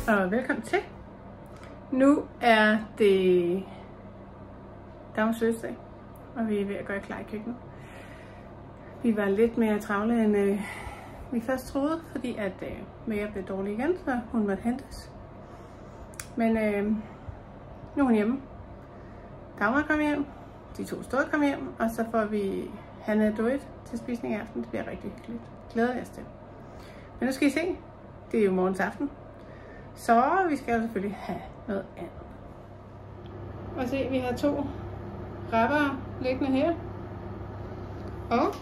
og velkommen til. Nu er det Dagmars fødselsdag, og vi er ved at gøre klar i køkkenet. Vi var lidt mere travle, end vi først troede, fordi at Maja blev dårlig igen, så hun måtte hentes. Men nu er hun hjemme. Dagmar kom hjem, de to store kom hjem, og så får vi Hanne Dorit til spisning i aften. Det bliver rigtig hyggeligt. Glæder jeg os til. Men nu skal I se, det er jo morgens aften. Så vi skal jo selvfølgelig have noget andet. Og se, vi har 2 rapper liggende her. Og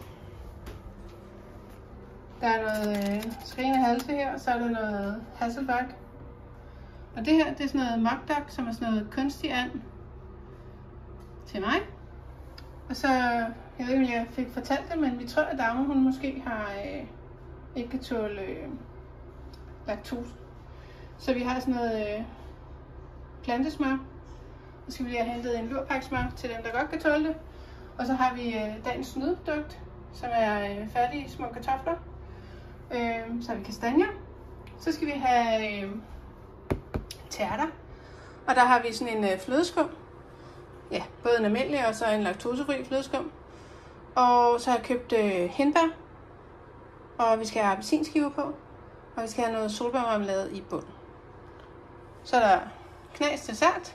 der er noget skrigende halse her, og så er der noget hasselbak. Og det her, det er sådan noget mock duck, som er sådan noget kunstig and til mig. Og så, jeg ved ikke, om jeg fik fortalt det, men vi tror, at Dagmar, hun måske har ikke kan tåle laktose. Så vi har sådan noget plantesmør. Så skal vi lige have hentet en lurpaksmør til dem, der godt kan tåle det. Og så har vi dagens snydeprodukt, som er færdige små kartofler. Så har vi kastanjer. Så skal vi have tærter. Og der har vi sådan en flødeskum. Ja, både en almindelig og så en laktosefri flødeskum. Og så har jeg købt hindbær. Og vi skal have appelsinskiver på. Og vi skal have noget solbærmarmelade i bunden. Så er der knas dessert.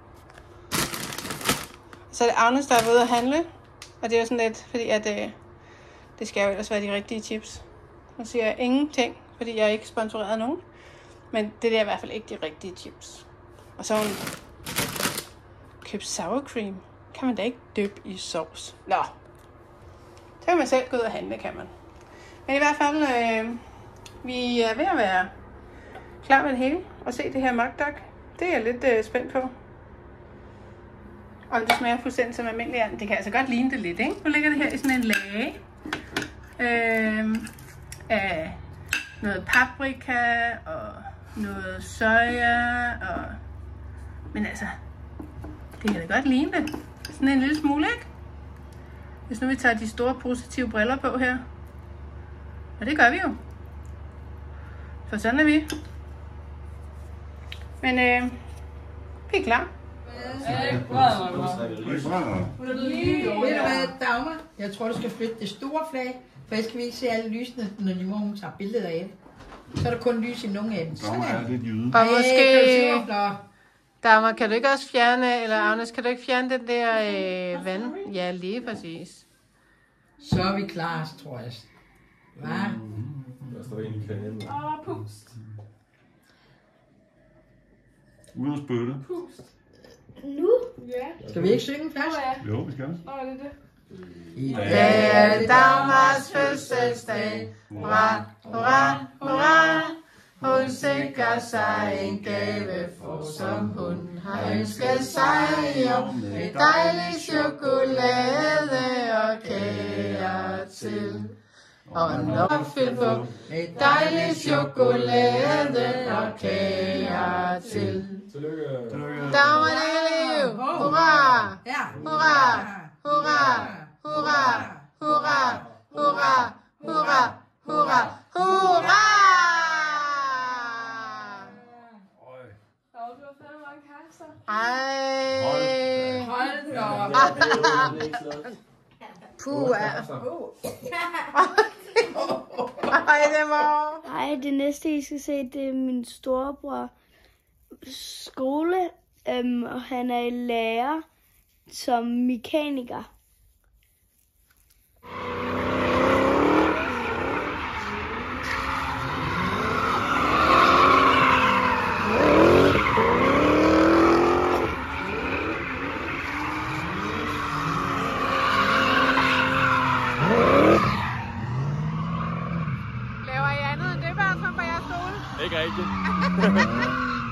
Så er det Agnes, der er ude at handle. Og det er jo sådan lidt, fordi at det skal jo ellers være de rigtige chips. Nu siger jeg ingenting, fordi jeg ikke sponsoreret nogen. Men det er i hvert fald ikke de rigtige chips. Og så har hun købt sour cream. Kan man da ikke dyppe i sovs? Nå. Så kan man selv gå ud og handle, kan man. Men i hvert fald, vi er ved at være klar med det hele. Og se det her mock duck. Det er jeg lidt spændt på. Og det smager fuldstændig som almindelig and. Det kan altså godt ligne det lidt, ikke? Nu ligger det her i sådan en lage af noget paprika og noget soja. Men altså, det kan da godt ligne det. Sådan en lille smule, ikke? Hvis nu vi tager de store positive briller på her. Og det gør vi jo. For sådan er vi. Men vi er klar. Ved du hvad, Dagmar? Jeg tror, du skal flytte det store flag, for jeg skal ikke se alle lysene, når de må tager billeder af det. Så er der kun lys i nogle af dem. Dagmar er lidt jyde. Og måske, Dagmar, kan du ikke også fjerne, eller Agnes, kan du ikke fjerne den der vand? Ja, lige præcis. Så er vi klar, tror jeg. Hvad? Der står en i kanalen. Pust. Uden at spytte. Pust. Nu? Ja. Skal vi ikke synge først? Jo, vi skal. Nå, er det det? I dag er det Dagmars fødselsdag. Hurra, hurra, hurra. Hun sikrer sig en gave, for som hun har ønsket sig i år. Med dejlig chokolade og kager til. Og når fyldt på med dejlig chokolade og kager til. Tillykke. Dagmar Liv! Hurra! Ja. Hurra! Hurra! Hurra! Hurra! Hurra! Hurra! Hurra! Hurra! Du har fandme mange kærester. Ej! Hold da op. Puh! Ej, det var... Hej, det næste I skal se, det er min storebror skole, og han er i lærer som mekaniker. Laver I andet end det, bare fra jeres stole? Ikke rigtigt.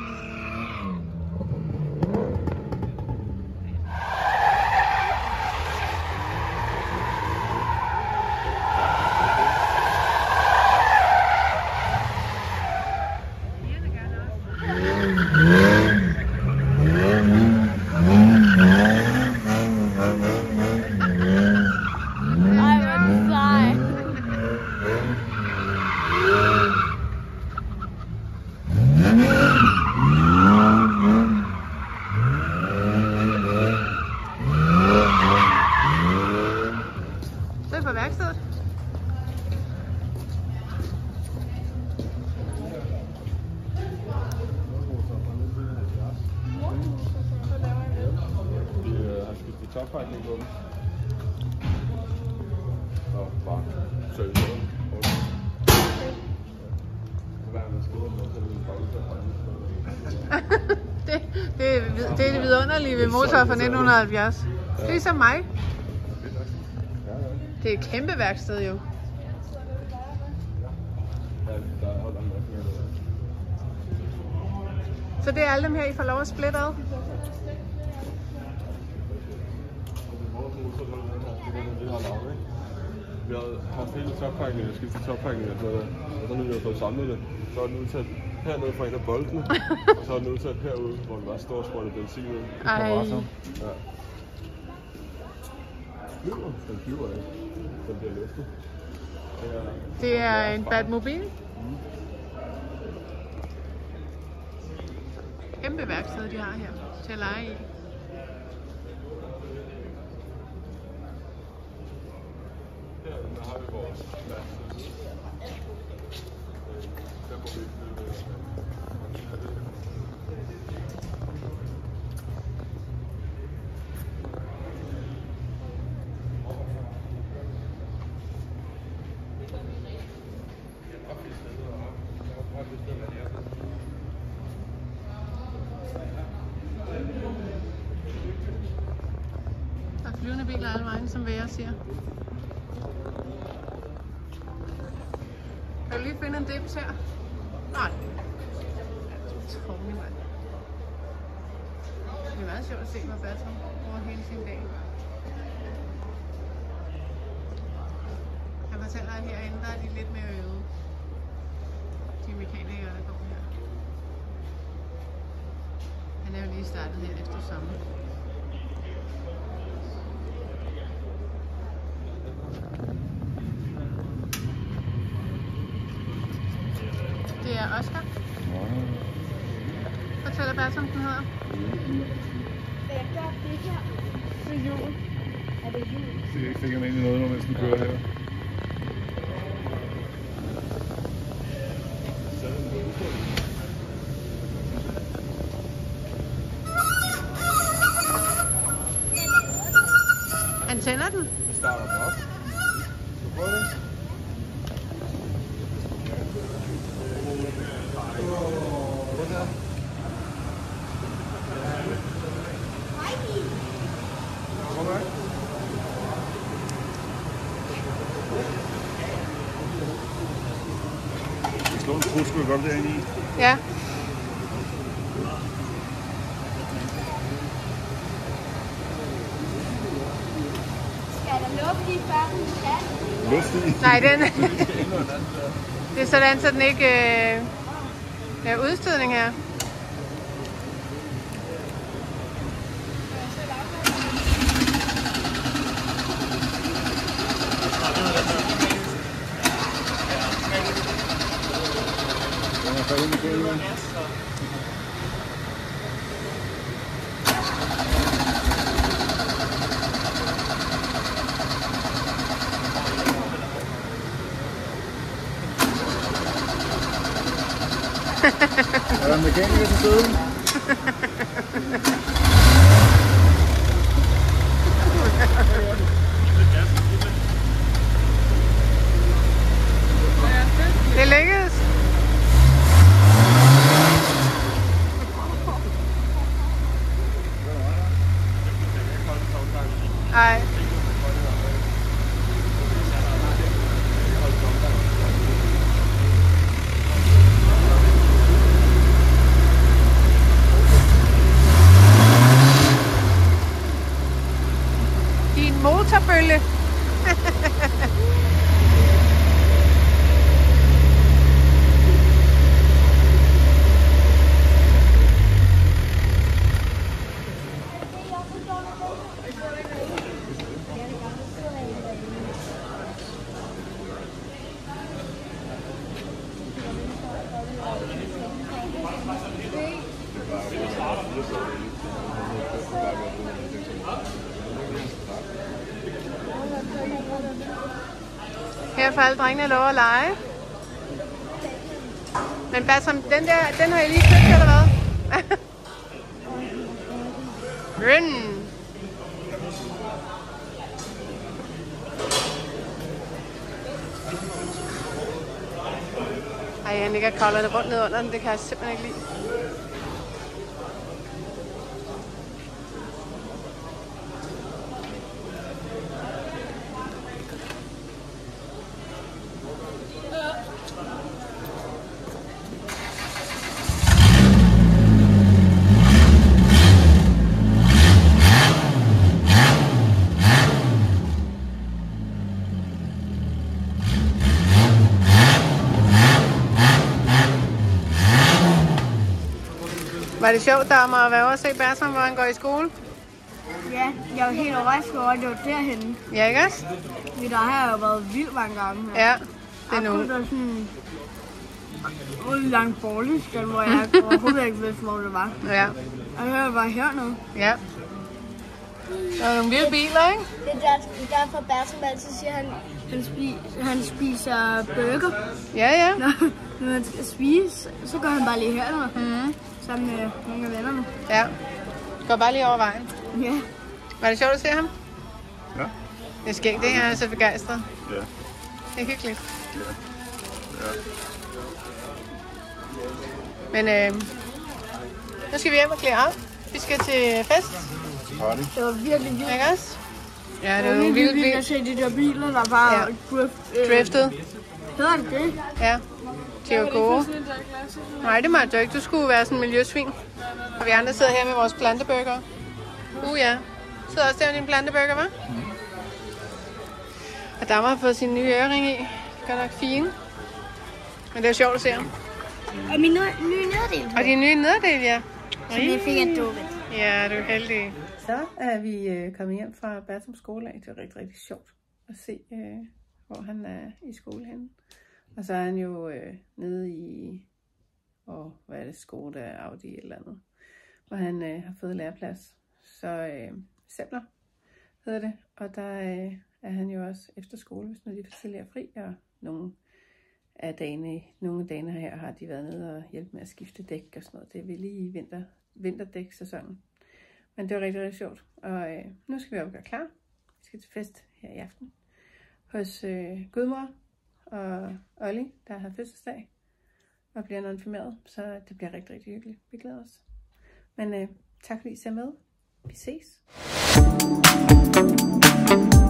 Ej, hvor er det sej. Mm-hmm. tørpakning på dem. Og bare service dem. Det er det vidunderlige ved motorer fra 1970. Ja. Det er som mig. Det er et kæmpe værksted jo. Så det er alle dem her, I får lov at splitte ad? Vi har haft hele toppakningen, og skiftet toppakningen og sådan noget. Og så nu har vi fået samlet det. Så er den udsat hernede fra en af boldene, og så er den udsat herude, hvor den var stor sprøjt af benzin ud. Ej. Ja. Den flyver ikke. Den bliver løftet. Det er en Batmobil. Kæmpe værksted, de har her til at lege i. Her har vi vores plads. Der må vi Der er flyvende biler alle vejen, som Vera siger. Kan du lige finde en dims her? Nej. Det er meget sjovt at se med Bertram over hele sin dag. Jeg fortæller, at herinde der er de lidt mere øvede. De mekanikere, der går her. Han er jo lige startet her efter sommer. Det er Oscar. Fortæller Bertram, den hedder. Hvad gør det her for jul? Er det jul? Det er ikke sikkert egentlig noget, når man skal køre her. Han tænder den. Vi starter den op. Så prøv det. Slå en truskel godt derinde i. Ja. Skal der lukke lige før den skal? Luft i. Nej, den. Det er sådan, så den ikke er udstødning her. Er der en mekaniker til siden? Det lykkedes. Ej. Din motorbølle. Her får alle drengene lov at lege. Men Bertram, den har I lige købt, eller hvad? Run! Ej, han ligger og kravler det rundt ned under den. Det kan jeg simpelthen ikke lide. Var det sjovt, Dagmar, at være over at se Bertram, hvor han går i skole? Ja, jeg var helt overrasket over, at det var derhenne. Ja, ikke også? Vi der har jo været vildt mange gange. Ja, det er nu. Der er sådan en lang borgerlig, hvor jeg overhovedet ikke vidste, hvor det var. Ja. Og jeg var hernede. Ja. Der er nogle vilde biler, ikke? Det er derfor, Bertram altid siger, at han spiser burger. Ja, ja. Når man skal spise, så går han bare lige hernede. Mm-hmm. Sammen med nogle af vennerne. Ja. Går bare lige over vejen. Ja. Var det sjovt at se ham? Ja. Det er skægt, det er så begejstret. Ja. Det er hyggeligt. Ja. Men nu skal vi hjem og klæde af. Vi skal til fest. Party. Det var virkelig vildt. Ikke også? Ja, det var Det nogle vilde vildt biler. at se de der biler, der bare Driftet. Hedder det det? Ja. De var gode. Nej, det måtte du ikke. Du skulle være sådan en miljøsvin. Og vi andre sidder her med vores planteburger. Ja. Sidder også der med din planteburger, hva'? Og Dagmar har fået sin nye ørering i. Godt nok fine. Men det er sjovt at se ham. Og min nye nederdel. Og de nye nederdel, ja. Så det fik jeg dukket. Ja, du er heldig. Så er vi kommet hjem fra Bertrams skole. Det var rigtig, rigtig sjovt at se, hvor han er i skole henne. Og så er han jo nede i, hvad er det, Skoda Audi eller andet, hvor han har fået læreplads. Så Semler hedder det, og der er han jo også efter skole, hvis nu de får tidligere fri, og nogle af dagene her har de været nede og hjælpe med at skifte dæk og sådan noget. Det er vel lige i vinterdæksæsonen. Men det var rigtig, rigtig sjovt. Og nu skal vi op og gøre klar. Vi skal til fest her i aften hos Gudmor og Olli, der har fødselsdag og bliver konfirmeret. Så det bliver rigtig, rigtig hyggeligt. Vi glæder os. Men tak fordi I ser med. Vi ses.